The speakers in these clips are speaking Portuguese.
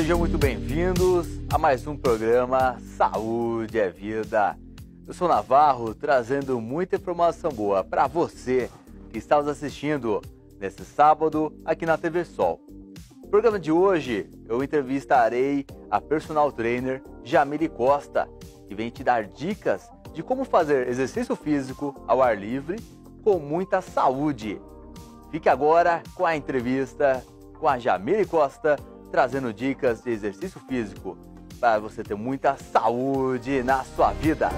Sejam muito bem-vindos a mais um programa Saúde é Vida. Eu sou Navarro, trazendo muita informação boa para você que está nos assistindo nesse sábado aqui na TV Sol. No programa de hoje, eu entrevistarei a personal trainer Jamile Costa, que vem te dar dicas de como fazer exercício físico ao ar livre com muita saúde. Fique agora com a entrevista com a Jamile Costa, trazendo dicas de exercício físico para você ter muita saúde na sua vida.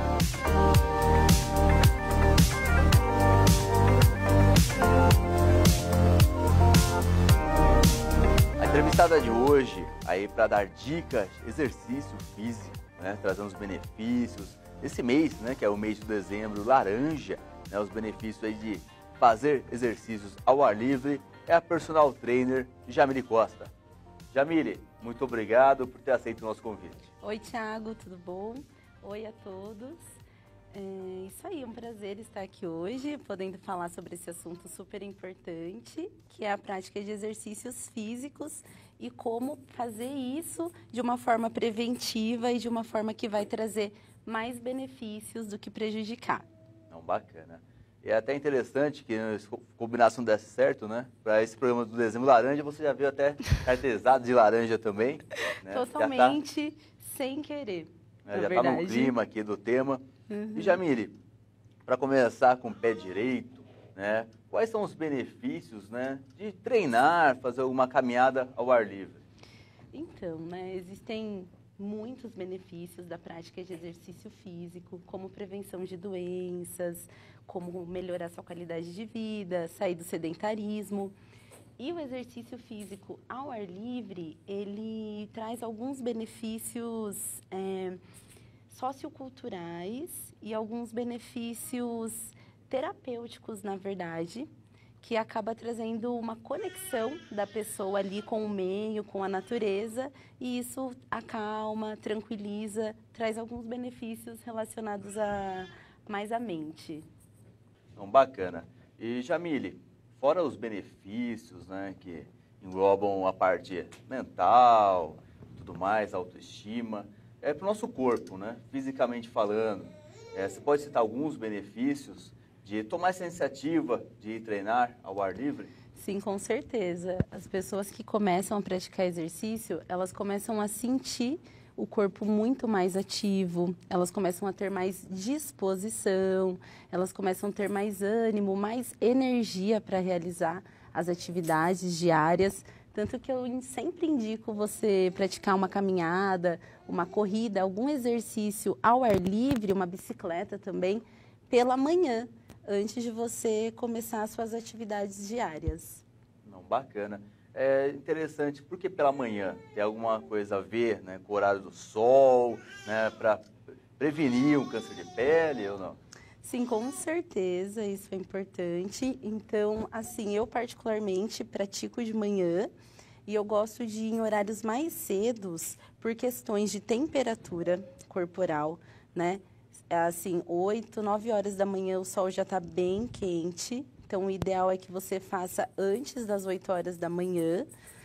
A entrevistada de hoje aí para dar dicas de exercício físico, né, trazendo os benefícios desse mês, né, que é o mês de dezembro, laranja, né, os benefícios aí de fazer exercícios ao ar livre, é a personal trainer Jamile Costa. Jamile, muito obrigado por ter aceito o nosso convite. Oi, Thiago, tudo bom? Oi a todos. É isso aí, um prazer estar aqui hoje, podendo falar sobre esse assunto super importante, que é a prática de exercícios físicos e como fazer isso de uma forma preventiva e de uma forma que vai trazer mais benefícios do que prejudicar. Não, bacana. E é até interessante que a combinação desse certo, né? Para esse programa do Dezembro Laranja, você já viu até cartesado de laranja também. Né? Totalmente sem querer, já está no clima aqui do tema. Uhum. E Jamile, para começar com o pé direito, né? Quais são os benefícios, né, de treinar, fazer alguma caminhada ao ar livre? Então, né, existem muitos benefícios da prática de exercício físico, como prevenção de doenças, como melhorar sua qualidade de vida, sair do sedentarismo. E o exercício físico ao ar livre, ele traz alguns benefícios socioculturais e alguns benefícios terapêuticos, na verdade, que acaba trazendo uma conexão da pessoa ali com o meio, com a natureza, e isso acalma, tranquiliza, traz alguns benefícios relacionados mais à mente. Então, bacana. E Jamile, fora os benefícios, né, que englobam a parte mental, tudo mais, autoestima, para o nosso corpo, né, fisicamente falando, você pode citar alguns benefícios de tomar essa iniciativa de ir treinar ao ar livre? Sim, com certeza. As pessoas que começam a praticar exercício, elas começam a sentir o corpo muito mais ativo, elas começam a ter mais disposição, elas começam a ter mais ânimo, mais energia para realizar as atividades diárias. Tanto que eu sempre indico você praticar uma caminhada, uma corrida, algum exercício ao ar livre, uma bicicleta também, pela manhã, antes de você começar as suas atividades diárias. Não, bacana. É interessante, porque pela manhã tem alguma coisa a ver, né, com o horário do sol, né, para prevenir um câncer de pele ou não? Sim, com certeza, isso é importante. Então, assim, eu particularmente pratico de manhã e eu gosto de ir em horários mais cedos por questões de temperatura corporal, né? Assim, 8, 9 horas da manhã o sol já está bem quente. Então, o ideal é que você faça antes das 8 horas da manhã.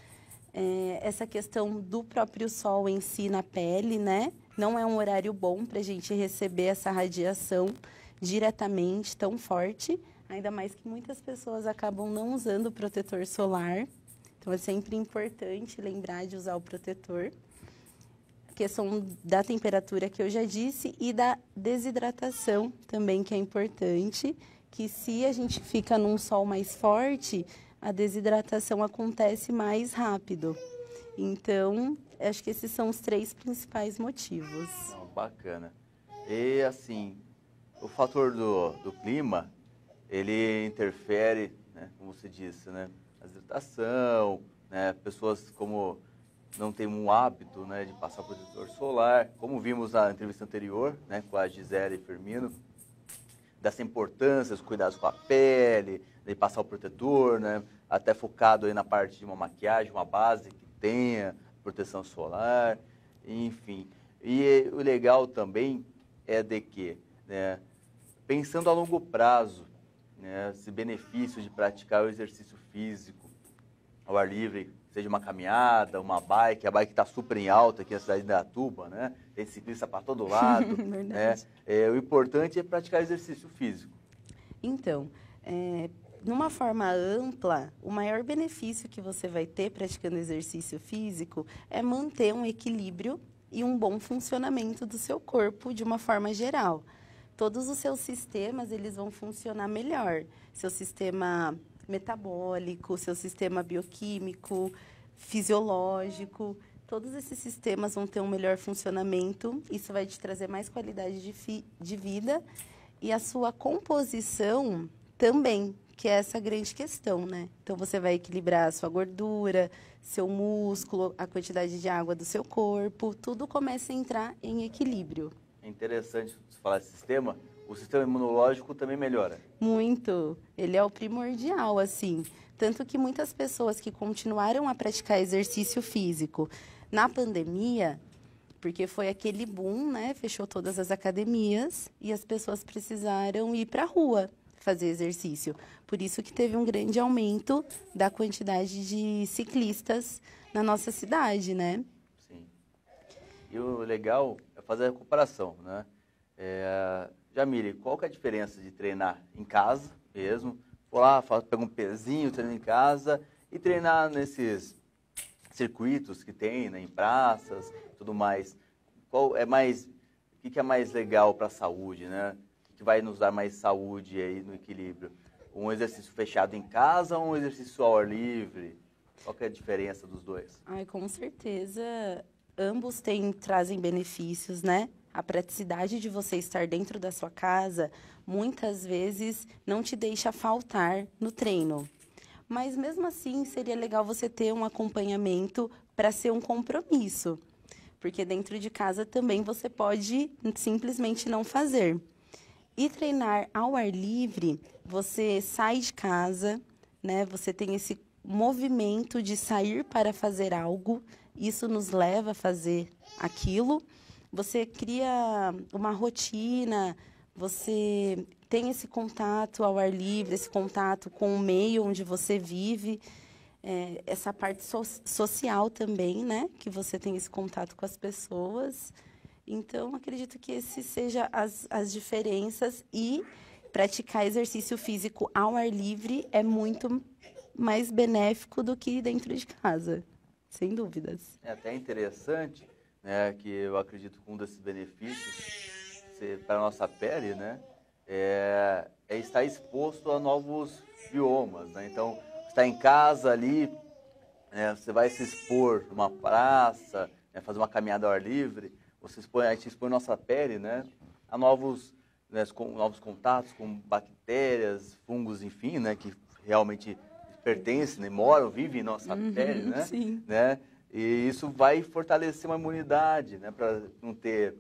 Essa questão do próprio sol em si na pele, né? Não é um horário bom para a gente receber essa radiação diretamente tão forte. Ainda mais que muitas pessoas acabam não usando o protetor solar. Então, é sempre importante lembrar de usar o protetor. A questão da temperatura que eu já disse e da desidratação também, que é importante. Que se a gente fica num sol mais forte, a desidratação acontece mais rápido. Então, acho que esses são os 3 principais motivos. Bacana. E, assim, o fator do clima, ele interfere, né, como você disse, né, na desidratação, né, pessoas como não têm um hábito, né, de passar protetor solar, como vimos na entrevista anterior, né, com a Gisele Firmino, dessa importância, os cuidados com a pele, de passar o protetor, né? Até focado aí na parte de uma maquiagem, uma base que tenha proteção solar, enfim. E o legal também é de que, né, pensando a longo prazo, né, esse benefício de praticar o exercício físico, ao ar livre, seja uma caminhada, uma bike, a bike está super em alta aqui na cidade de Indaiatuba, né? Tem ciclista para todo lado, né? O importante é praticar exercício físico. Então, numa forma ampla, o maior benefício que você vai ter praticando exercício físico é manter um equilíbrio e um bom funcionamento do seu corpo de uma forma geral. Todos os seus sistemas, eles vão funcionar melhor. Seu sistema metabólico, seu sistema bioquímico, fisiológico, todos esses sistemas vão ter um melhor funcionamento. Isso vai te trazer mais qualidade de vida e a sua composição também, que é essa grande questão, né? Então, você vai equilibrar a sua gordura, seu músculo, a quantidade de água do seu corpo, tudo começa a entrar em equilíbrio. É interessante você falar de sistema, o sistema imunológico também melhora. Muito. Ele é o primordial, assim. Tanto que muitas pessoas que continuaram a praticar exercício físico na pandemia, porque foi aquele boom, né? Fechou todas as academias e as pessoas precisaram ir para a rua fazer exercício. Por isso que teve um grande aumento da quantidade de ciclistas na nossa cidade, né? Sim. E o legal é fazer a comparação, né? Jamile, qual que é a diferença de treinar em casa mesmo? Vou lá, pega um pezinho, treino em casa e treinar nesses circuitos que tem, né, em praças, tudo mais. O que é mais legal para a saúde, né? O que vai nos dar mais saúde aí no equilíbrio? Um exercício fechado em casa ou um exercício ao ar livre? Qual que é a diferença dos dois? Ai, com certeza, ambos trazem benefícios, né? A praticidade de você estar dentro da sua casa, muitas vezes, não te deixa faltar no treino. Mas, mesmo assim, seria legal você ter um acompanhamento para ser um compromisso. Porque dentro de casa também você pode simplesmente não fazer. E treinar ao ar livre, você sai de casa, né? Você tem esse movimento de sair para fazer algo, isso nos leva a fazer aquilo. Você cria uma rotina, você tem esse contato ao ar livre, esse contato com o meio onde você vive, essa parte social também, né? Que você tem esse contato com as pessoas. Então, acredito que esses sejam as diferenças e praticar exercício físico ao ar livre é muito mais benéfico do que dentro de casa, sem dúvidas. É até interessante, né, que eu acredito que um desses benefícios para a nossa pele, né, é estar exposto a novos biomas, né? Então, estar em casa ali, você vai se expor numa praça, né, fazer uma caminhada ao ar livre, a gente expõe nossa pele, né, a novos contatos com bactérias, fungos, enfim, né, que realmente pertencem, né, moram, vivem em nossa pele, né? Sim. Né? E isso vai fortalecer uma imunidade, né, para não ter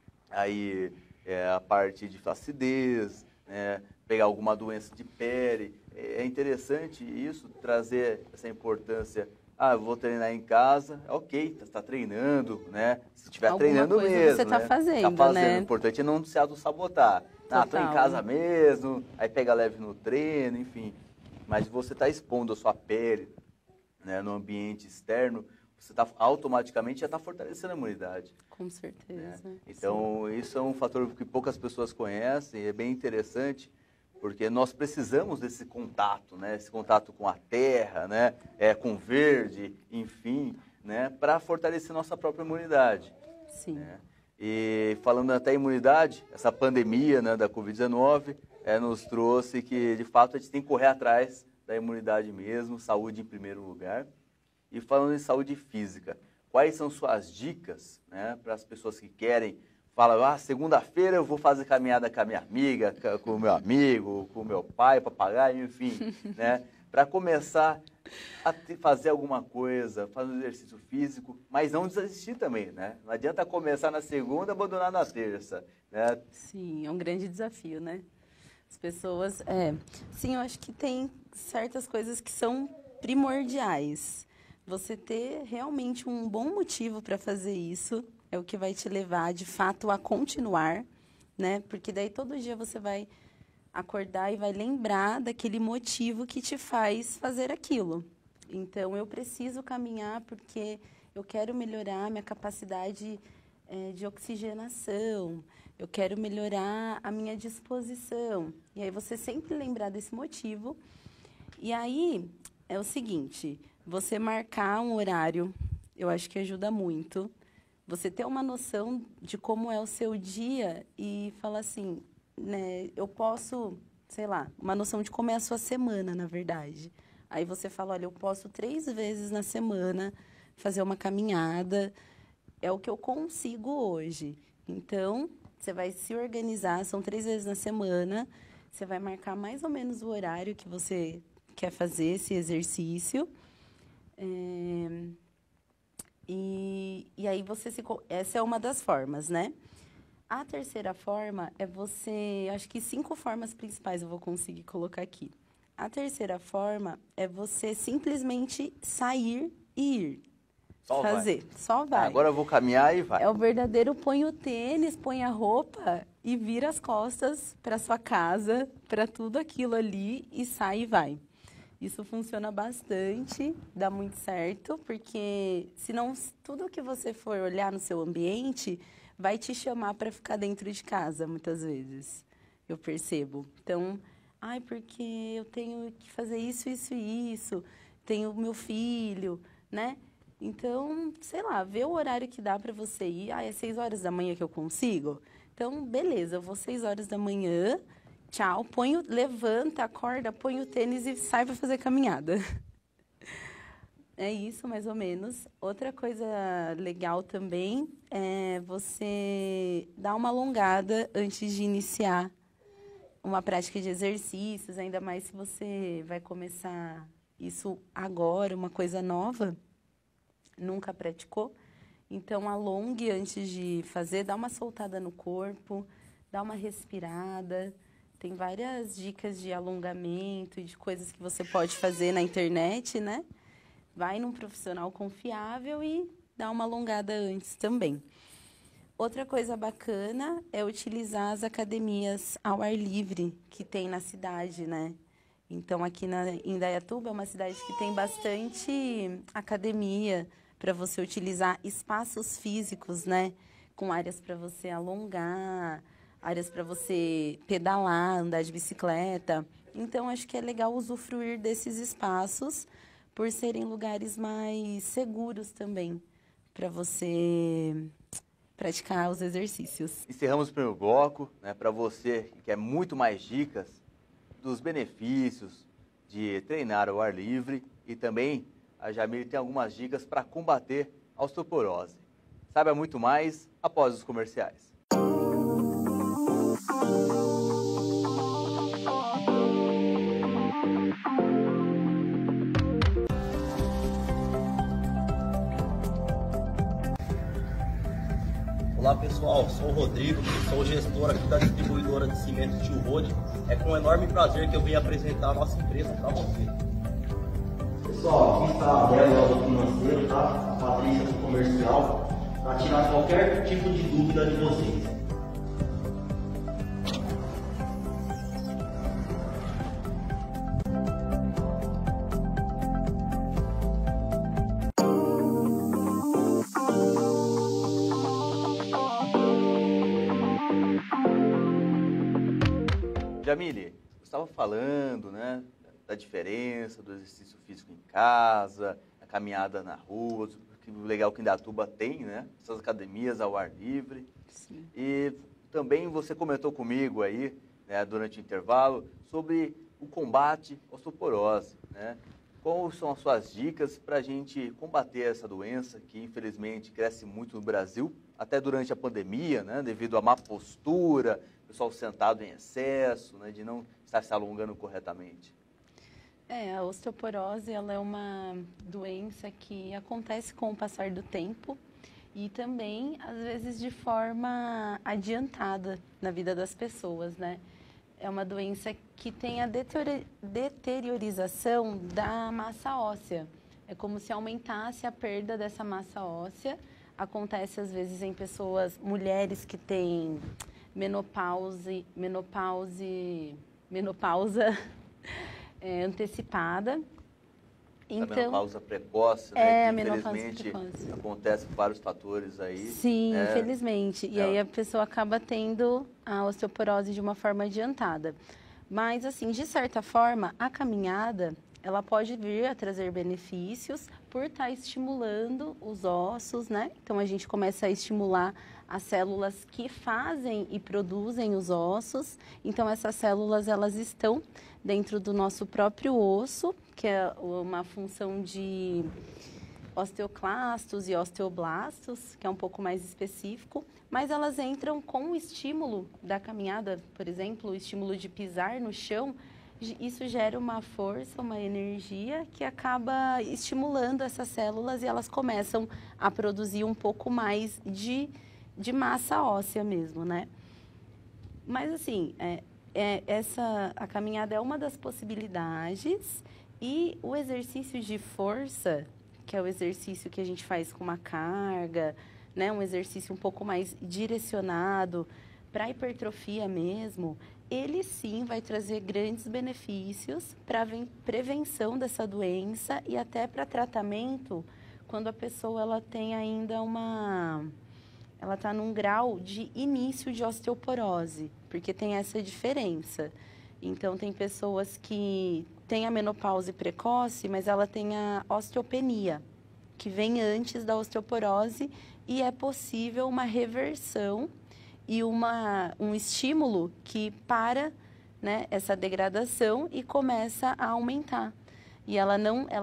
aí a parte de flacidez, né, pegar alguma doença de pele. É interessante isso, trazer essa importância. Eu vou treinar em casa, ok, você está treinando, né? Se estiver treinando mesmo, você está fazendo, tá fazendo, né? O importante é não se auto-sabotar. Estou em casa mesmo, aí pega leve no treino, enfim. Mas você está expondo a sua pele, né, no ambiente externo, você automaticamente já está fortalecendo a imunidade. Com certeza. Né? Então, isso é um fator que poucas pessoas conhecem, é bem interessante, porque nós precisamos desse contato, né? Esse contato com a terra, né? Com o verde, enfim, né? Para fortalecer nossa própria imunidade. Sim. Né? E falando até em imunidade, essa pandemia, né, da Covid-19 nos trouxe que, de fato, a gente tem que correr atrás da imunidade mesmo, saúde em primeiro lugar. E falando em saúde física, quais são suas dicas, né, para as pessoas que querem, falam, segunda-feira eu vou fazer caminhada com a minha amiga, com o meu amigo, com o meu pai, papagaio, enfim, né, para começar a fazer alguma coisa, fazer um exercício físico, mas não desistir também, né? Não adianta começar na segunda e abandonar na terça, né? Sim, é um grande desafio, né? As pessoas, sim, eu acho que tem certas coisas que são primordiais. Você ter realmente um bom motivo para fazer isso é o que vai te levar, de fato, a continuar, né? Porque daí todo dia você vai acordar e vai lembrar daquele motivo que te faz fazer aquilo. Então, eu preciso caminhar porque eu quero melhorar minha capacidade de oxigenação, eu quero melhorar a minha disposição. E aí, você sempre lembrar desse motivo. E aí, é o seguinte, você marcar um horário, eu acho que ajuda muito. Você ter uma noção de como é o seu dia e falar assim, né, eu posso, sei lá, uma noção de como é a sua semana, na verdade. Aí você fala, olha, eu posso 3 vezes na semana fazer uma caminhada, é o que eu consigo hoje. Então, você vai se organizar, são 3 vezes na semana, você vai marcar mais ou menos o horário que você quer fazer esse exercício. E aí essa é uma das formas, né? A terceira forma é você, acho que 5 formas principais eu vou conseguir colocar aqui. A terceira forma é você simplesmente sair e ir. Só fazer, vai. Só vai. Agora eu vou caminhar e vai. É o verdadeiro põe o tênis, põe a roupa e vira as costas para sua casa, para tudo aquilo ali e sai e vai. Isso funciona bastante, dá muito certo, porque senão tudo que você for olhar no seu ambiente vai te chamar para ficar dentro de casa, muitas vezes. Eu percebo. Então, porque eu tenho que fazer isso, isso e isso, tenho meu filho, né? Então, sei lá, vê o horário que dá para você ir. É 6 horas da manhã que eu consigo? Então, beleza, eu vou 6 horas da manhã. Tchau, levanta, acorda, põe o tênis e sai para fazer caminhada. É isso, mais ou menos. Outra coisa legal também é você dar uma alongada antes de iniciar uma prática de exercícios, ainda mais se você vai começar isso agora, uma coisa nova, nunca praticou. Então, alongue antes de fazer, dá uma soltada no corpo, dá uma respirada. Tem várias dicas de alongamento e de coisas que você pode fazer na internet, né? Vai num profissional confiável e dá uma alongada antes também. Outra coisa bacana é utilizar as academias ao ar livre que tem na cidade, né? Então, aqui em Indaiatuba é uma cidade que tem bastante academia para você utilizar espaços físicos, né? Com áreas para você alongar, áreas para você pedalar, andar de bicicleta. Então, acho que é legal usufruir desses espaços por serem lugares mais seguros também para você praticar os exercícios. Encerramos o primeiro bloco, né, para você que quer muito mais dicas dos benefícios de treinar ao ar livre e também a Jamile tem algumas dicas para combater a osteoporose. Saiba muito mais após os comerciais. Olá pessoal, sou o Rodrigo, sou gestor aqui da distribuidora de cimento Tio Rode. É com enorme prazer que eu venho apresentar a nossa empresa para você. Pessoal, aqui está a Débora do financeiro, tá? A Patrícia do comercial, para tirar qualquer tipo de dúvida de vocês. Jamile, você estava falando, né, da diferença do exercício físico em casa, a caminhada na rua, o legal que Indaiatuba tem, né, essas academias ao ar livre. Sim. E também você comentou comigo aí, né, durante o intervalo, sobre o combate à osteoporose, né? Quais são as suas dicas para a gente combater essa doença que, infelizmente, cresce muito no Brasil, até durante a pandemia, né, devido à má postura, pessoal sentado em excesso, né, de não estar se alongando corretamente? A osteoporose ela é uma doença que acontece com o passar do tempo e também, às vezes, de forma adiantada na vida das pessoas, né? É uma doença que tem a deteriorização da massa óssea. É como se aumentasse a perda dessa massa óssea. Acontece, às vezes, em pessoas, mulheres que têm menopausa antecipada. a menopausa precoce, né? É, que, a menopausa infelizmente, precoce. acontece por vários fatores aí. Sim, né? infelizmente. E aí a pessoa acaba tendo a osteoporose de uma forma adiantada. Mas, assim, de certa forma, a caminhada, ela pode vir a trazer benefícios por estar estimulando os ossos, né? Então, a gente começa a estimular as células que fazem e produzem os ossos. Então, essas células, elas estão dentro do nosso próprio osso, que é uma função de osteoclastos e osteoblastos, que é um pouco mais específico, mas elas entram com o estímulo da caminhada, por exemplo, o estímulo de pisar no chão. Isso gera uma força, uma energia que acaba estimulando essas células e elas começam a produzir um pouco mais de massa óssea mesmo, né? Mas assim, a caminhada é uma das possibilidades e o exercício de força, que é o exercício que a gente faz com uma carga, né? Um exercício um pouco mais direcionado para hipertrofia mesmo, ele sim vai trazer grandes benefícios para a prevenção dessa doença e até para tratamento quando a pessoa ela tem ainda ela está num grau de início de osteoporose, porque tem essa diferença. Então, tem pessoas que têm a menopausa precoce, mas ela tem a osteopenia, que vem antes da osteoporose e é possível uma reversão e um estímulo que para, né, essa degradação e começa a aumentar. E ela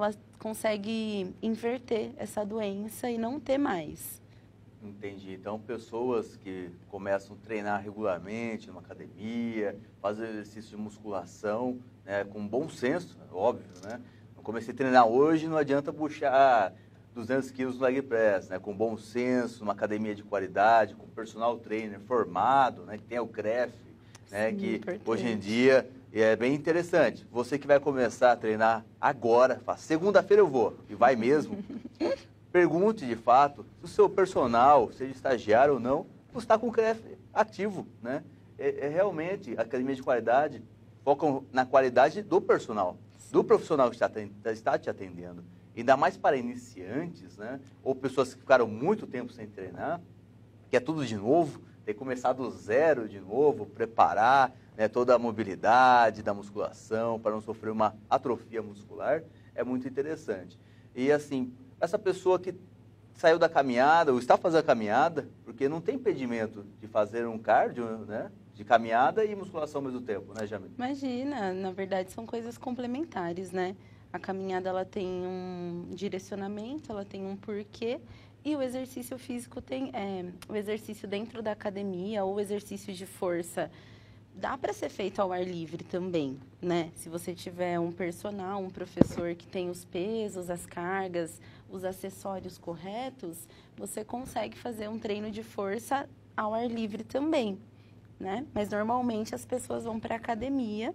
consegue inverter essa doença e não ter mais. Entendi. Então, pessoas que começam a treinar regularmente numa academia, fazem exercício de musculação, né, com bom senso, óbvio, né? Eu comecei a treinar hoje, não adianta puxar 200 quilos no leg press, né? Com bom senso, numa academia de qualidade, com personal trainer formado, né? Que tem o CREF, né? Sim, que importante. hoje em dia é bem interessante. Você que vai começar a treinar agora, fala, segunda-feira eu vou, e vai mesmo. Pergunte, de fato, se o seu personal, seja estagiário ou não, você está com o CREF ativo, né? Realmente, a academia de qualidade foca na qualidade do personal, do profissional que está te atendendo. Ainda mais para iniciantes, né? Ou pessoas que ficaram muito tempo sem treinar, que é tudo de novo, tem que começar do zero de novo, preparar, né, toda a mobilidade da musculação para não sofrer uma atrofia muscular, é muito interessante. E assim, essa pessoa que saiu da caminhada, ou está fazendo a caminhada, porque não tem impedimento de fazer um cardio, né, de caminhada e musculação ao mesmo tempo, né, Jamile? Imagina, na verdade são coisas complementares, né? A caminhada ela tem um direcionamento, ela tem um porquê, e o exercício físico tem o exercício dentro da academia ou o exercício de força. Dá para ser feito ao ar livre também, né? Se você tiver um personal, um professor que tem os pesos, as cargas, os acessórios corretos, você consegue fazer um treino de força ao ar livre também, né? Mas normalmente as pessoas vão para a academia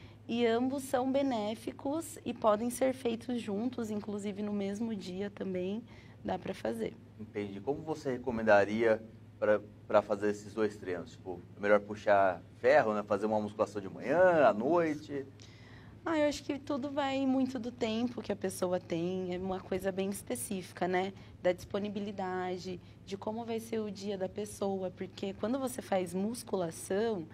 e ambos são benéficos e podem ser feitos juntos, inclusive no mesmo dia também dá para fazer. Entendi. Como você recomendaria para fazer esses dois treinos? Tipo, é melhor puxar ferro, né? Fazer uma musculação de manhã, à noite? Eu acho que tudo vai muito do tempo que a pessoa tem, é uma coisa bem específica, né? Da disponibilidade, de como vai ser o dia da pessoa, porque quando você faz musculação,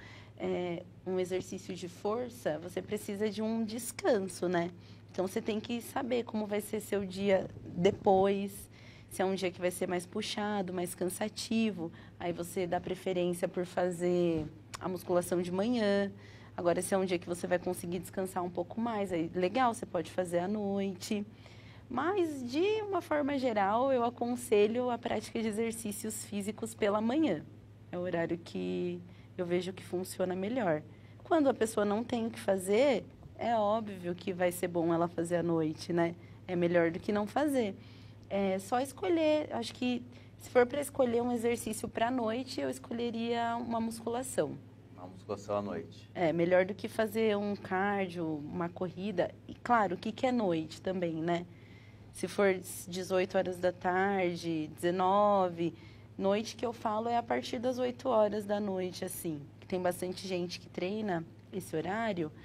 um exercício de força, você precisa de um descanso, né? Então, você tem que saber como vai ser seu dia depois, se é um dia que vai ser mais puxado, mais cansativo, aí você dá preferência por fazer a musculação de manhã. Agora, se é um dia que você vai conseguir descansar um pouco mais, aí legal, você pode fazer à noite. Mas, de uma forma geral, eu aconselho a prática de exercícios físicos pela manhã. É o horário que eu vejo que funciona melhor. Quando a pessoa não tem o que fazer, é óbvio que vai ser bom ela fazer à noite, né? É melhor do que não fazer. É só escolher, acho que se for para escolher um exercício para a noite, eu escolheria uma musculação. Uma musculação à noite. É, melhor do que fazer um cardio, uma corrida. E claro, o que é noite também, né? Se for 18 horas da tarde, 19, noite que eu falo é a partir das 8 horas da noite, assim. Tem bastante gente que treina esse horário,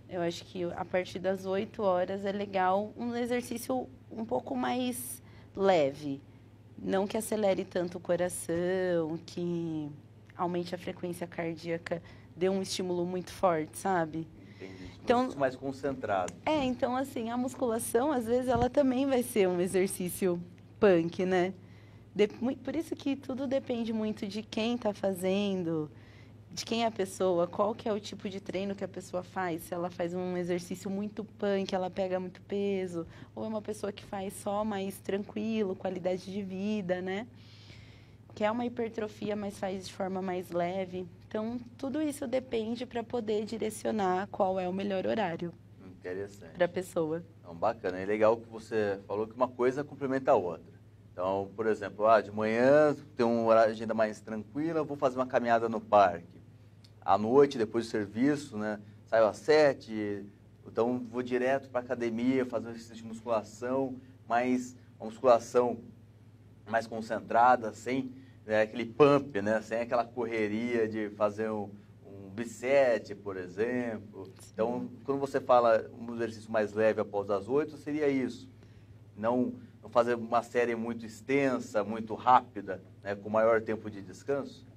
Eu acho que a partir das 8 horas é legal um exercício um pouco mais leve. Não que acelere tanto o coração, que aumente a frequência cardíaca, dê um estímulo muito forte, sabe? Entendi. Então, Mais concentrado. Então, assim, a musculação, às vezes, ela também vai ser um exercício punk, né? Por isso que tudo depende muito de quem está fazendo, de quem é a pessoa, qual que é o tipo de treino que a pessoa faz. Se ela faz um exercício muito punk, ela pega muito peso, ou é uma pessoa que faz só mais tranquilo, qualidade de vida, né? Que é uma hipertrofia, mas faz de forma mais leve. Então, tudo isso depende para poder direcionar qual é o melhor horário. Interessante. Para a pessoa. Então, bacana. É legal que você falou que uma coisa complementa a outra. Então, por exemplo, de manhã tem uma agenda mais tranquila, vou fazer uma caminhada no parque. À noite, depois do serviço, né, saio às 7, então vou direto para a academia, fazer um exercício de musculação, mas uma musculação mais concentrada, sem aquele pump, né, sem aquela correria de fazer um bicep, por exemplo. Então, quando você fala um exercício mais leve após as 8, seria isso. Não fazer uma série muito extensa, muito rápida, né, com maior tempo de descanso?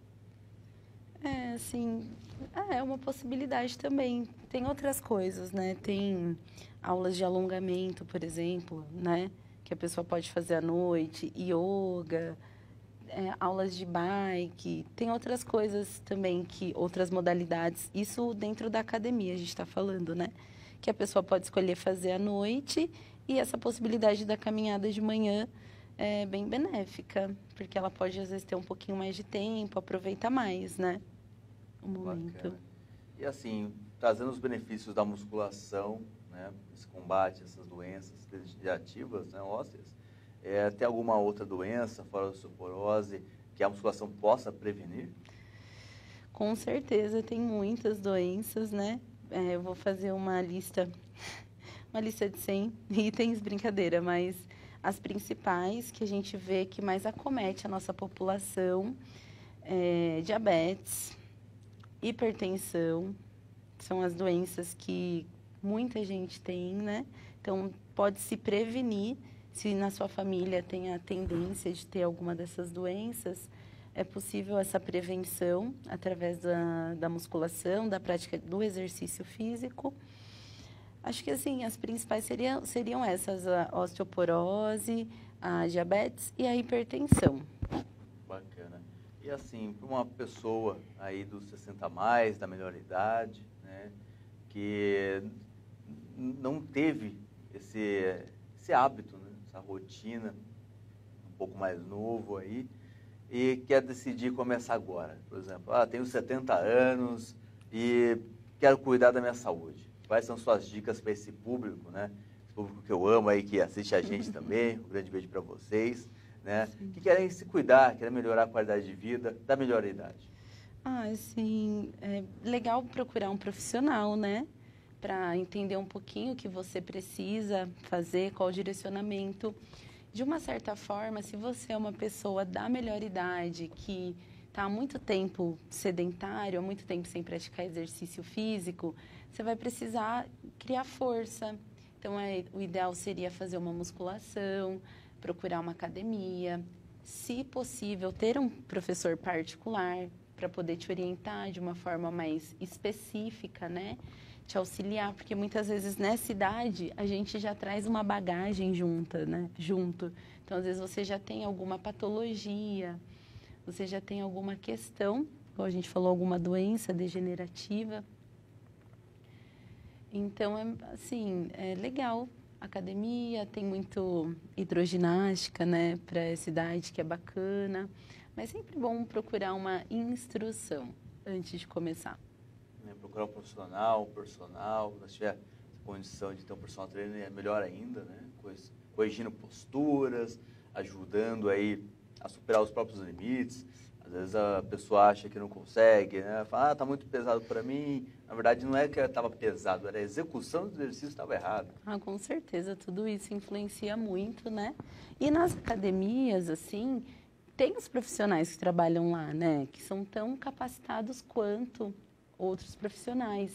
Sim. É uma possibilidade também. Tem outras coisas, né? Tem aulas de alongamento, por exemplo, né? Que a pessoa pode fazer à noite, yoga, aulas de bike. Tem outras coisas também, outras modalidades. Isso dentro da academia, a gente está falando, né? Que a pessoa pode escolher fazer à noite. E essa possibilidade da caminhada de manhã é bem benéfica, porque ela pode, às vezes, ter um pouquinho mais de tempo, aproveitar mais, né? O momento. Bacana. E, assim, trazendo os benefícios da musculação, né? Esse combate a essas doenças degenerativas, né, ósseas, tem alguma outra doença, fora a osteoporose, que a musculação possa prevenir? Com certeza, tem muitas doenças, né? Eu vou fazer uma lista de 100 itens, brincadeira, mas as principais que a gente vê que mais acomete a nossa população diabetes, hipertensão, são as doenças que muita gente tem, né? Então, pode se prevenir, se na sua família tem a tendência de ter alguma dessas doenças, é possível essa prevenção através da musculação, da prática do exercício físico. Acho que, assim, as principais seriam essas, a osteoporose, a diabetes e a hipertensão. Bacana. E, assim, para uma pessoa aí dos 60 a mais, da melhor idade, né, que não teve esse hábito, né, essa rotina, um pouco mais novo aí, e quer decidir começar agora. Por exemplo, tenho 70 anos e quero cuidar da minha saúde. Quais são suas dicas para esse público, né? Esse público que eu amo aí, que assiste a gente também. Um grande beijo para vocês, né? Que querem se cuidar, querem melhorar a qualidade de vida da melhor idade. Sim, é legal procurar um profissional, né? Para entender um pouquinho o que você precisa fazer, qual o direcionamento. De uma certa forma, se você é uma pessoa da melhor idade, que está há muito tempo sedentário, há muito tempo sem praticar exercício físico, você vai precisar criar força. Então, o ideal seria fazer uma musculação, procurar uma academia, se possível, ter um professor particular para poder te orientar de uma forma mais específica, né? Te auxiliar, porque muitas vezes nessa idade a gente já traz uma bagagem junto. Então, às vezes você já tem alguma patologia, você já tem alguma questão, como a gente falou, alguma doença degenerativa. Então, é legal. Academia, tem muito hidroginástica, né, para essa idade, que é bacana. Mas é sempre bom procurar uma instrução antes de começar. Procurar um profissional, se tiver condição de ter um personal trainer, é melhor ainda, né? Corrigindo posturas, ajudando aí a superar os próprios limites. Às vezes a pessoa acha que não consegue, né? Fala, tá muito pesado para mim. Na verdade, não é que estava pesado, era a execução do exercício que estava errada. Com certeza, tudo isso influencia muito, né? E nas academias, assim, tem os profissionais que trabalham lá, né? Que são tão capacitados quanto outros profissionais.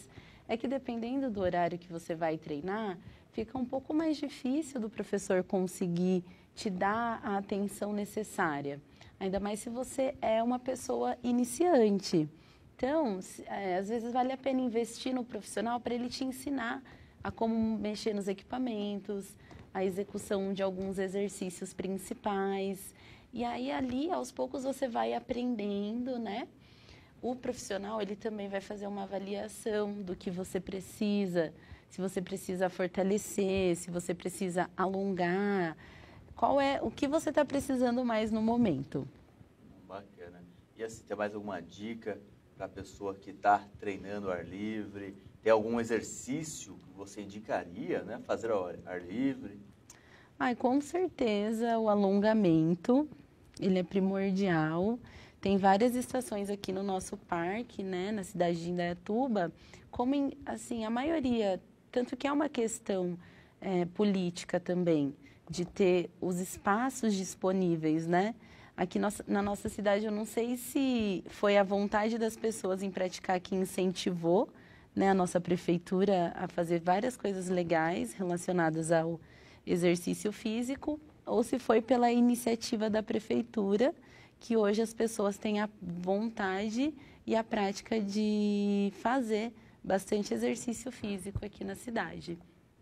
É que dependendo do horário que você vai treinar, fica um pouco mais difícil do professor conseguir te dar a atenção necessária. Ainda mais se você é uma pessoa iniciante. Então, às vezes vale a pena investir no profissional para ele te ensinar a como mexer nos equipamentos, a execução de alguns exercícios principais. E aí, ali, aos poucos, você vai aprendendo, né? O profissional, ele também vai fazer uma avaliação do que você precisa, se você precisa fortalecer, se você precisa alongar, o que você está precisando mais no momento. Bacana. E assim, tem mais alguma dica para a pessoa que está treinando ao ar livre? Tem algum exercício que você indicaria, né, fazer ao ar livre? Com certeza, o alongamento, ele é primordial. Tem várias estações aqui no nosso parque, né, na cidade de Indaiatuba, como assim, a maioria, tanto que é uma questão política também, de ter os espaços disponíveis, né? Aqui na nossa cidade, eu não sei se foi a vontade das pessoas em praticar que incentivou, né, a nossa prefeitura a fazer várias coisas legais relacionadas ao exercício físico, ou se foi pela iniciativa da prefeitura, que hoje as pessoas têm a vontade e a prática de fazer bastante exercício físico aqui na cidade.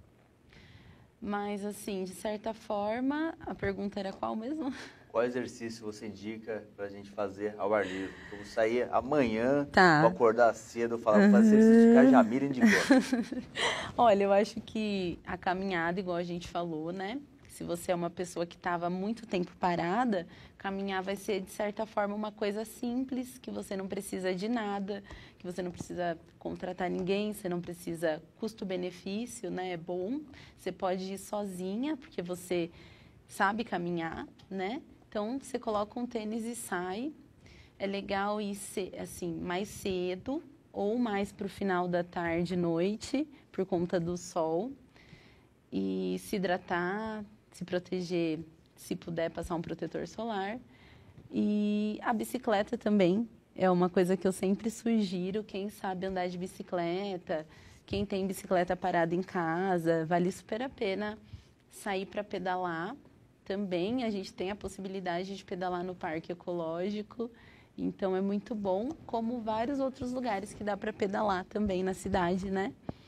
Mas, assim, de certa forma, a pergunta era qual mesmo? Qual exercício você indica para a gente fazer ao ar livre? Eu vou sair amanhã, vou acordar cedo, falar, fazer exercício que a Jamila indicou. Olha, eu acho que a caminhada, igual a gente falou, né? Se você é uma pessoa que estava muito tempo parada, caminhar vai ser, de certa forma, uma coisa simples, que você não precisa de nada, que você não precisa contratar ninguém, você não precisa custo-benefício, né? É bom. Você pode ir sozinha, porque você sabe caminhar, né? Então, você coloca um tênis e sai. É legal ir assim, mais cedo ou mais para o final da tarde, noite, por conta do sol. E se hidratar, se proteger, se puder passar um protetor solar. E a bicicleta também é uma coisa que eu sempre sugiro. Quem sabe andar de bicicleta, quem tem bicicleta parada em casa, vale super a pena sair para pedalar. Também a gente tem a possibilidade de pedalar no Parque Ecológico, então é muito bom, como vários outros lugares que dá para pedalar também na cidade, né?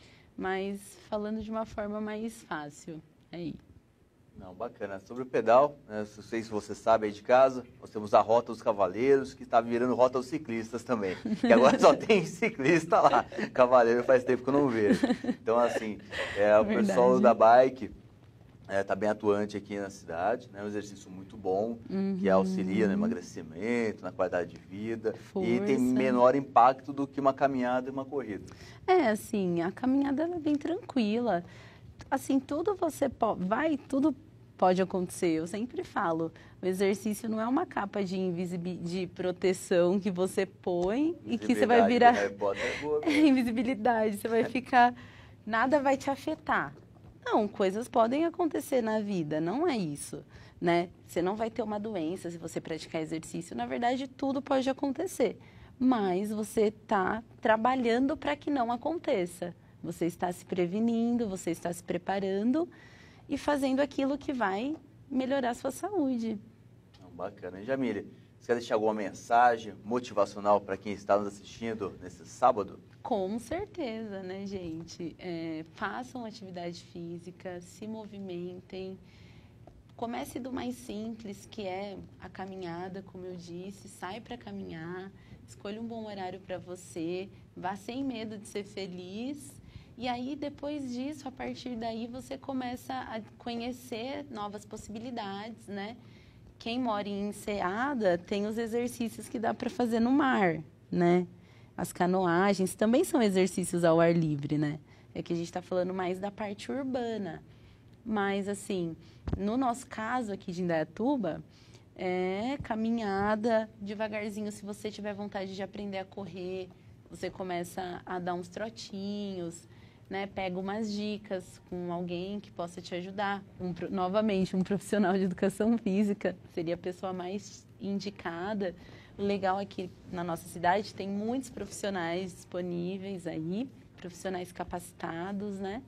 Mas falando de uma forma mais fácil, aí. Não, bacana. Sobre o pedal, né, não sei se você sabe aí de casa, nós temos a Rota dos Cavaleiros, que está virando Rota dos Ciclistas também. E agora só tem ciclista lá. Cavaleiro faz tempo que eu não vejo. Então, assim, o pessoal da bike está bem atuante aqui na cidade, né? Um exercício muito bom, que auxilia no emagrecimento, na qualidade de vida, e tem menor impacto do que uma caminhada e uma corrida. Assim, a caminhada é bem tranquila. Assim, tudo tudo pode acontecer. Eu sempre falo, o exercício não é uma capa de proteção que você põe e que você vai virar invisibilidade, você vai ficar, nada vai te afetar. Não, coisas podem acontecer na vida, não é isso, né? Você não vai ter uma doença se você praticar exercício. Na verdade, tudo pode acontecer, mas você está trabalhando para que não aconteça. Você está se prevenindo, você está se preparando e fazendo aquilo que vai melhorar a sua saúde. Bacana. E Jamile, você quer deixar alguma mensagem motivacional para quem está nos assistindo nesse sábado? Com certeza, né, gente? Façam atividade física, se movimentem. Comece do mais simples, que é a caminhada, como eu disse. Sai para caminhar, escolha um bom horário para você, vá sem medo de ser feliz. E aí, depois disso, a partir daí, você começa a conhecer novas possibilidades, né? Quem mora em Enseada tem os exercícios que dá para fazer no mar, né? As canoagens também são exercícios ao ar livre, né? É que a gente está falando mais da parte urbana. Mas, assim, no nosso caso aqui de Indaiatuba, caminhada, devagarzinho. Se você tiver vontade de aprender a correr, você começa a dar uns trotinhos, né? Pega umas dicas com alguém que possa te ajudar. Novamente, um profissional de educação física seria a pessoa mais indicada. O legal é que na nossa cidade tem muitos profissionais disponíveis aí, profissionais capacitados, né?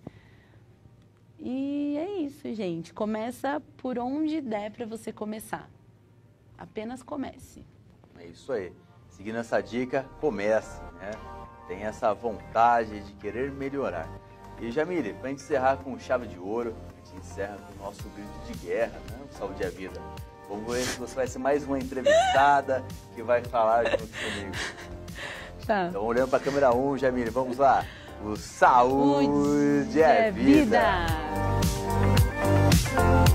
E é isso, gente. Começa por onde der para você começar. Apenas comece. É isso aí. Seguindo essa dica, comece, né? Tem essa vontade de querer melhorar. E Jamile, para encerrar com chave de ouro, a gente encerra com o nosso grito de guerra, né? O Saúde é Vida. Vamos ver se você vai ser mais uma entrevistada que vai falar junto comigo. Tá. Então, olhando para a câmera 1, Jamile, vamos lá. O Saúde é Vida.